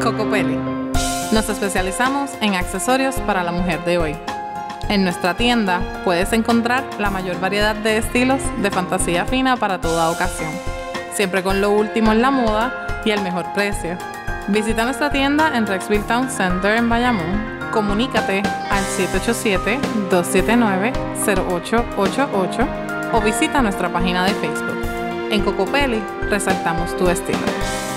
Cocopelli. Nos especializamos en accesorios para la mujer de hoy. En nuestra tienda puedes encontrar la mayor variedad de estilos de fantasía fina para toda ocasión, siempre con lo último en la moda y el mejor precio. Visita nuestra tienda en Rexville Town Center en Bayamón. Comunícate al 787-279-0888 o visita nuestra página de Facebook. En Cocopelli resaltamos tu estilo.